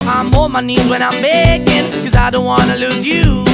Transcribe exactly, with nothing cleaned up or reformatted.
I'm on my knees when I'm begging, cause I don't wanna lose you.